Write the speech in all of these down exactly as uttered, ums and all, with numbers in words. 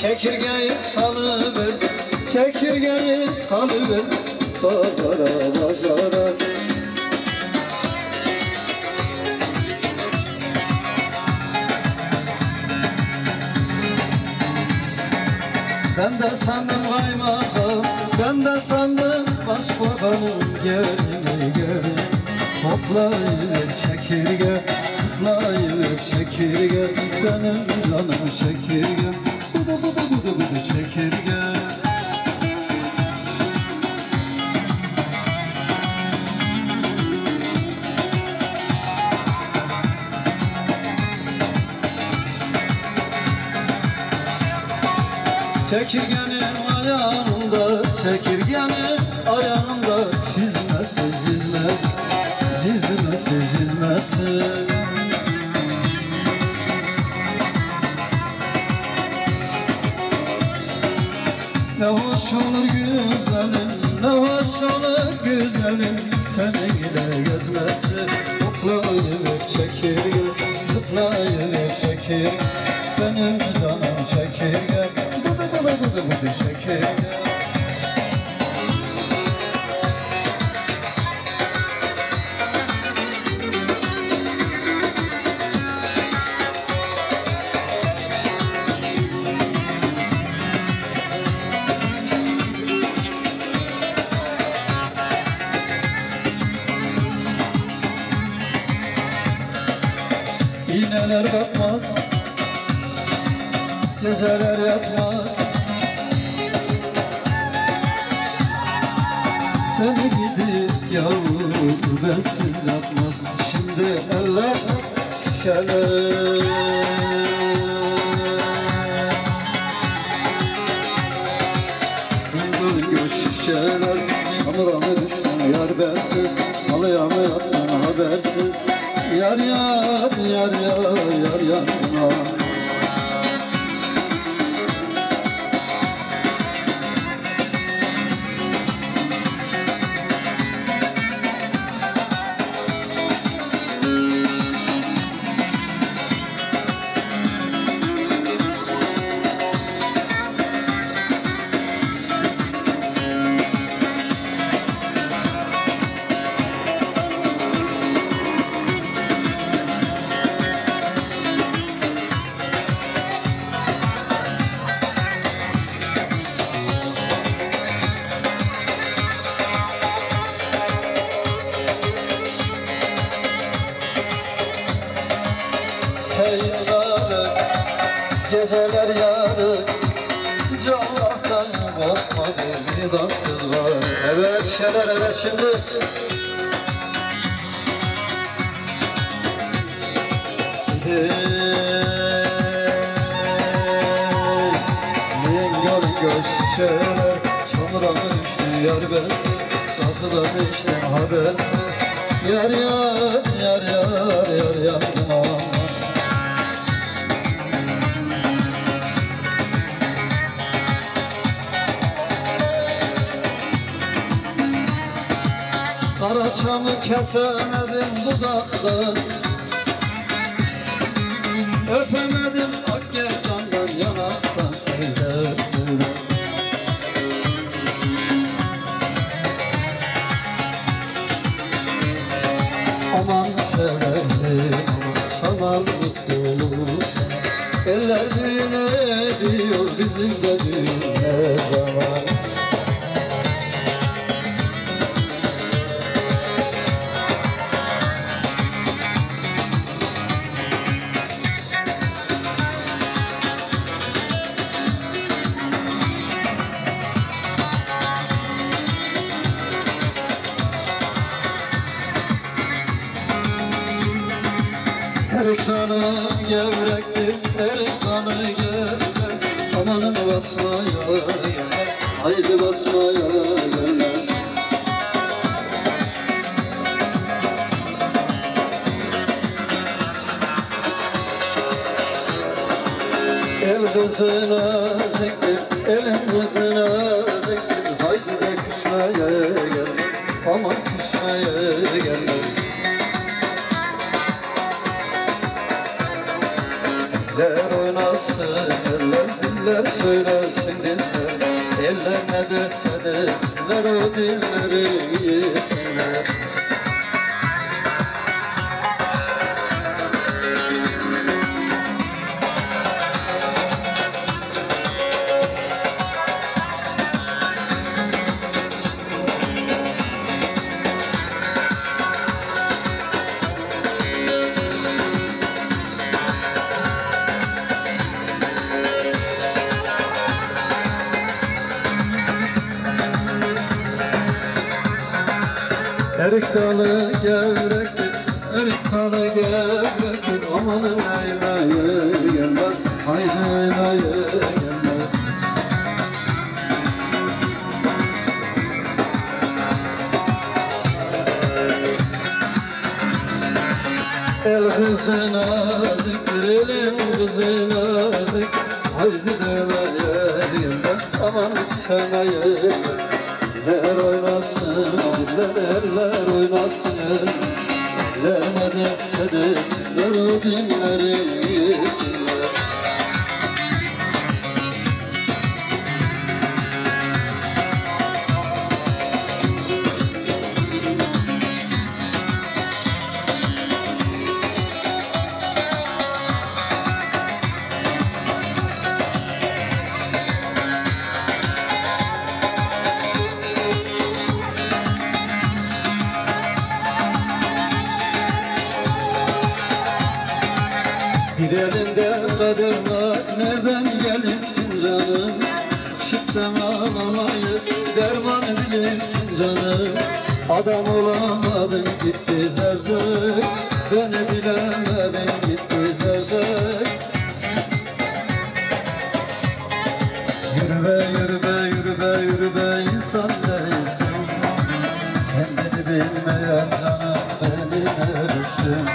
çekirgeyi salıver, çekirgeyi salıver pazara pazara. Ben de sandım kaymakam, ben de sandım başbakanın gelini gelin. Toplayıver çekirge, zıplayıver çekirge, benim canım çekirge, bıdı bıdı bıdı bıdı çekirge. Çekirgenin ayağında, çekirgenin ayağında çizmesi çizmesi, çizmesi çizmesi. Ne hoş olur güzelim, ne hoş olur güzelim, seninle gezmesi. Toplayıver çekirge, zıplayıver çekirge, benim canım çekirge, bıdı bıdı bıdı bıdı çekirge. İğneler batmaz, geceler yatmaz, seni gidip yavrum bensiz yatmaz. Şimdi eller şişeler, döndür göz şişeler, çamura mı düştün yar bensiz, halıya mı yattın habersiz. Yar yar yar yar yar yanına. Hey sarı, geceler yarı, hiç Allah'tan korkmadı, vicdansız var. Evet şeyler, evet şimdi. Hey, yengör göz şişeler, çamura mı düştü yar bensiz, tatlı da içten habersiz. Yar yar yar yar yar yanıma. Karaçamı kesemedim dudaktan, öpemedim akgerdandan, yanaktan söyle söyle. Aman severim, sana mutluluk, eller düğün ediyor, bizim de düğün ne zaman. Her kanı gevrektir, her kanı gevrek. Amanın basmaya gelmez, haydi basmaya gelmez. El kızına zikir, elin kızına zikir, haydi de küsmeye gelmez, aman küsmeye gelmez. Eller oynasın, eller Diller söylesin diller, eller ne derse desinler, o dilleri yesinler. Erik dalı gevrektir, erik dalı gevrektir. Amanın eyleye gelmez, haydi eyleye gelmez. El kızı naziktir, elin kızı nazik. Haydi demeye gelmez, aman sana gelmez. Eller oynasın, diller eller oynasın. Eller ne derse desinler, o dilleri yesinler. Bir elinde kader var, nereden gelirsin canım? Çıktım ağlamayı, derman bilirsin canım. Adam olamadın gitti zerzek, beni bilemedin gitti zerzek. Yürü be yürü be yürü be yürü be, insan değilsin. Kendini bilmeyen canım beni neresin?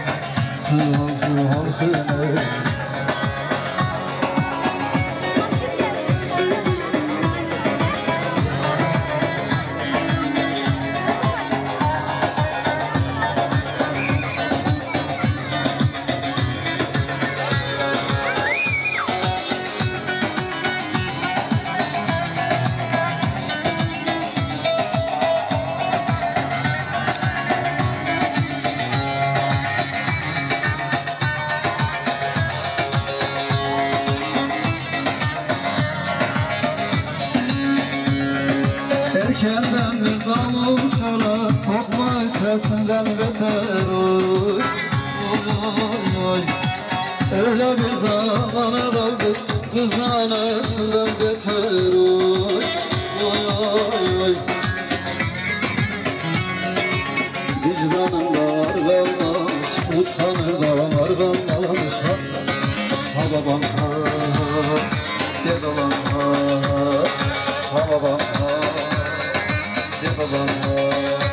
Erkenden bir davul çalar, korkma sesinden beter oy, oy, oy. Öyle bir zamana kaldık, kızın anasından beter oy, oy, oy. Vicdanın var kalmamış, utanır da var kalmamış. Ha babam ha, de babam ha, ha babam ha, de babam ha.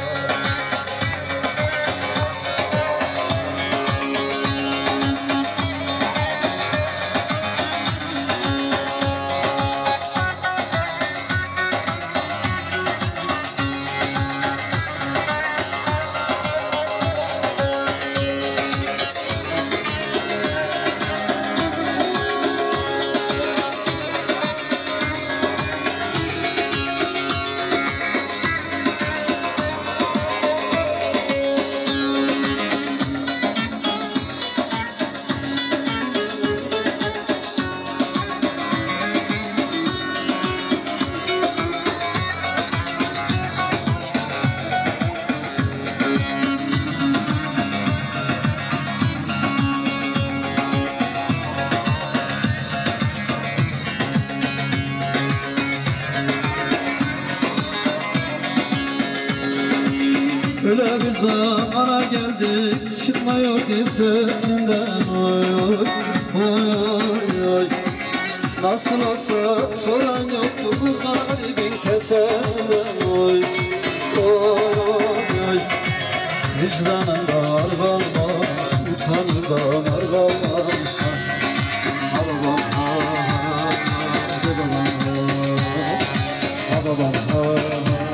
Öyle bir zamana geldik, çıkmıyor ki sesinden oy, oy, oy, oy. Nasıl olsa soran yoktu bu garibin kesesinden oy, oy, oy. Vicdanın dar kalmamış, utanır da dar kalmamış. Ha babam ha, ha babam ha, ha babam ha.